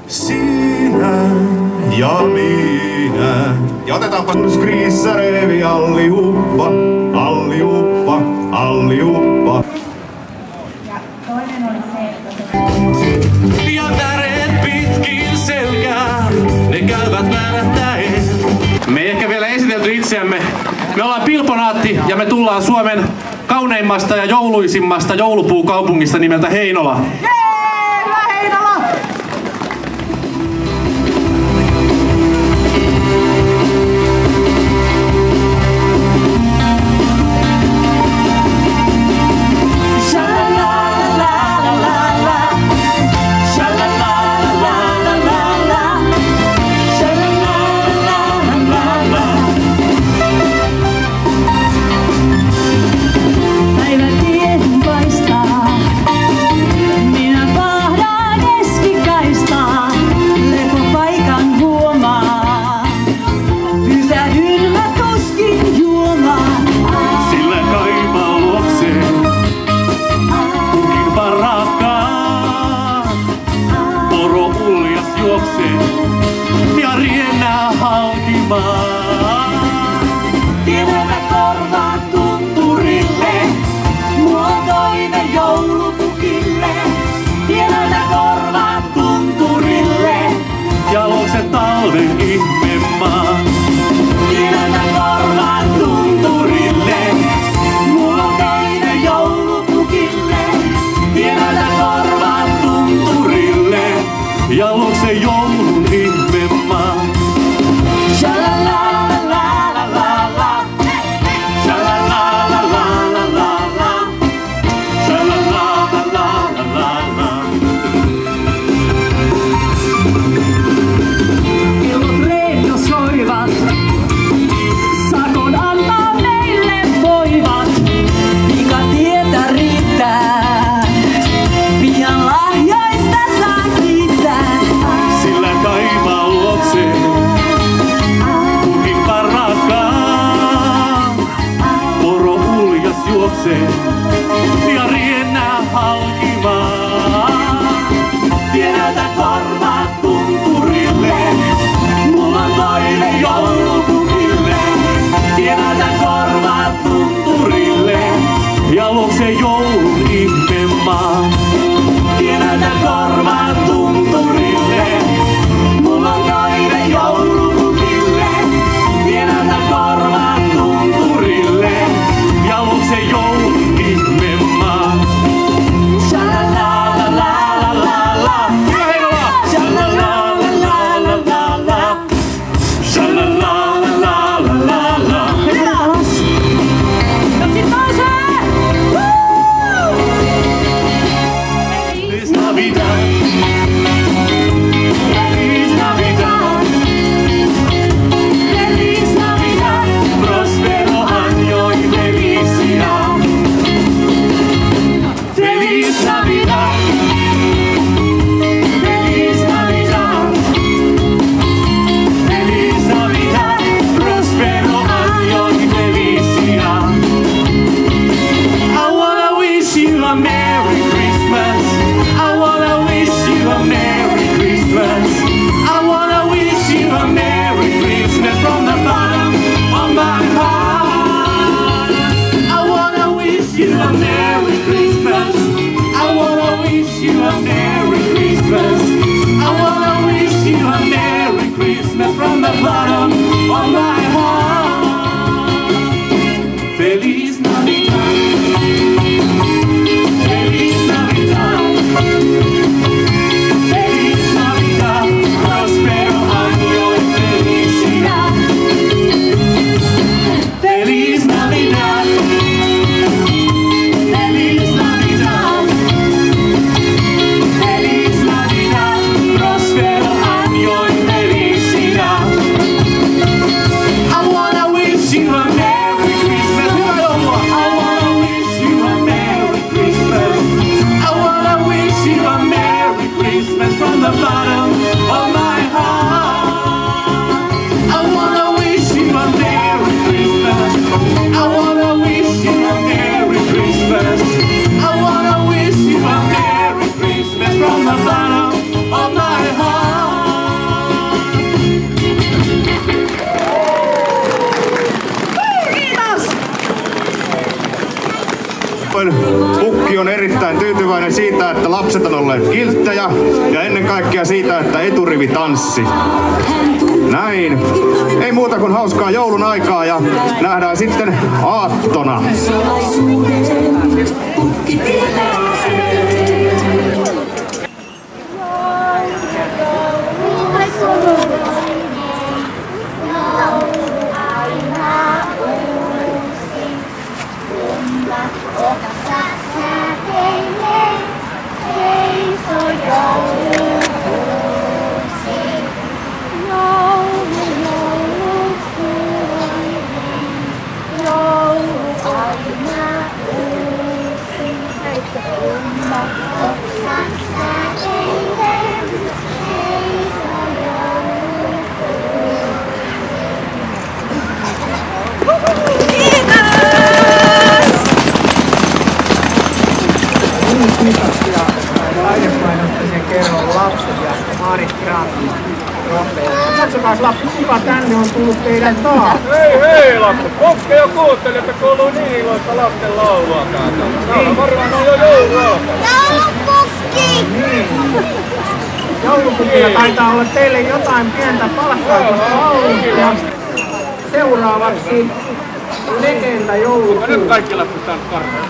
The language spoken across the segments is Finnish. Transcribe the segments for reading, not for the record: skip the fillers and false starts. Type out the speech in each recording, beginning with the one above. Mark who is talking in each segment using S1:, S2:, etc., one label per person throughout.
S1: Sinä ja minä. Ja otetaanpa skriissäreevi alliuppa, alliuppa, alliuppa.
S2: Ja toinen oli se, että
S3: ja väreet pitkin selkää, ne käyvät määrättäen. Me ei ehkä vielä esitelty itseämme. Me ollaan Pilponaatti ja me tullaan Suomen kauneimmasta ja jouluisimmasta joulupuukaupungista nimeltä Heinola. Ja riennää halkimaan.
S4: Pienellä korvaan tunturille, muotoinen joulupukille. Pienellä korvaan tunturille,
S3: jalokset talven ihmemaa.
S4: pienellä korvaan tunturille, muotoinen joulupukille. Pienellä korvaan tunturille,
S3: jalokset joulun ihmemaa. Ja riennää halkimaan.
S4: pieneltä korvaan tunturille, mulla on toinen joulupukille. Pieneltä korvaan tunturille,
S3: jalokset joulun ihmemaa.
S4: pieneltä korvaan tunturille, mulla on toinen joulupukille. Pieneltä korvaan tunturille,
S3: jalokset joulun ihmemaa.
S1: Pukki on erittäin tyytyväinen siitä, että lapset on olleet kilttejä ja ennen kaikkea siitä, että eturivi tanssi. Näin. Ei muuta kuin hauskaa joulun aikaa ja nähdään sitten aattona.
S5: Taidepainotteisen kerron lapset ja Maarit Kraattu. Katsokaa lapset, kuka tänne on tullut teidän taas?
S6: Hei lapset, kokkeja kuuntelette, kun on niin iloista lasten laulua täällä. Varmaan on jo joulua.
S2: Joulupukki!
S5: Joulupukilla taitaa olla teille jotain pientä palkkaa tuosta laulusta. Seuraavaksi legenda joulupukki.
S6: Nyt kaikki lapset täällä kartalla.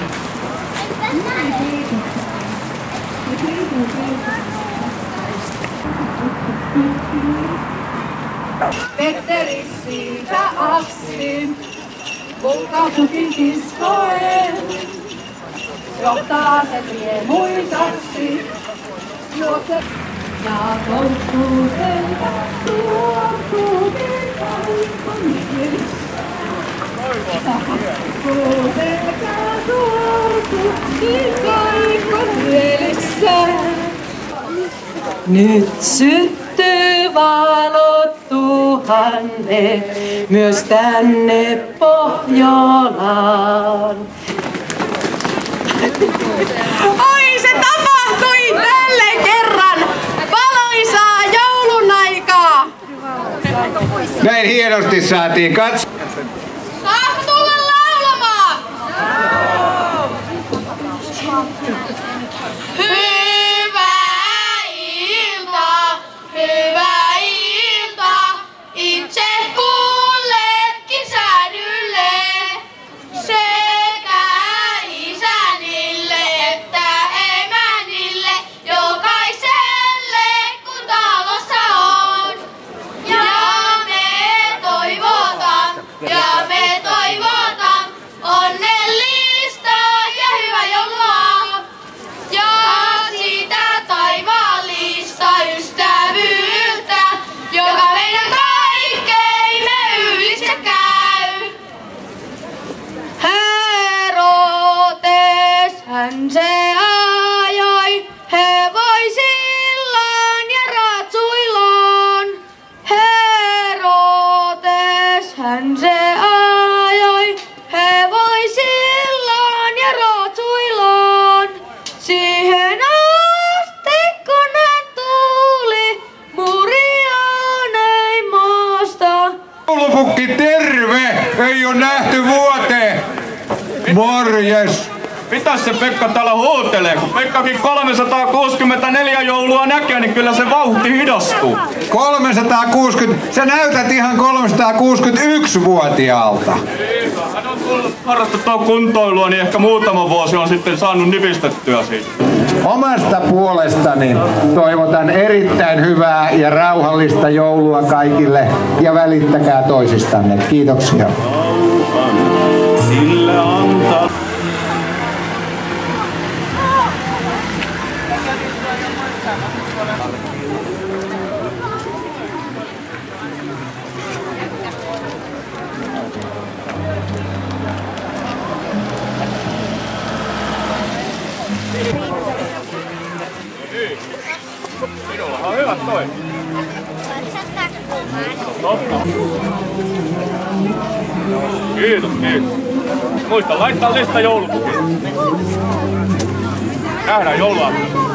S7: Petteri siitä asti, kultautukin kiskoen, johtaa se riemuisasti, juokse ja koukkuuselta tuoksuukin kaikkonkin. Koukkuuselta tuoksuukin kaikkon mielissä. Nyt syttyy valot tuhanne myös tänne Pohjolaan. Oi, se tapahtui tälle kerran! Valoisaa joulun aikaa!
S8: Näin hienosti saatiin katsoa.
S7: Saako tulla laulamaan? Hyvää iltaa, itse kullekin säädylle, sekä isänille että emännille, jokaiselle kun talossa on. Ja me toivotan onnellista ja hyvää joulua. Ja sitä taivaallista ystävyyttä, joka meidän kaikkeimme ylissä käy. Herodes hän se ajoi hevosillaan ja ratsuillaan. Herodes hän se ajoi hevosillaan ja ratsuillaan. Siihen asti kun hän tuli, muriaan ei maasta.
S8: Joulupukki, terve! Ei oo nähty vuoteen! Morjes!
S6: Mitäs se Pekka täällä huutelee? Kun Pekkakin 364 joulua näkee, niin kyllä se vauhti hidastuu.
S8: 360, sä näytät ihan 361-vuotiaalta.
S6: Hän on tullut harrastettua kuntoilua, niin ehkä muutama vuosi on sitten saanut nipistettyä siitä.
S8: Omasta puolestani toivotan erittäin hyvää ja rauhallista joulua kaikille ja välittäkää toisistanne. Kiitoksia.
S6: Sille antaa. Minulla on hyvät toi. Totta. Kiitos, kiitos. Muista laittaa lista joulupukille. Nähdään joulua.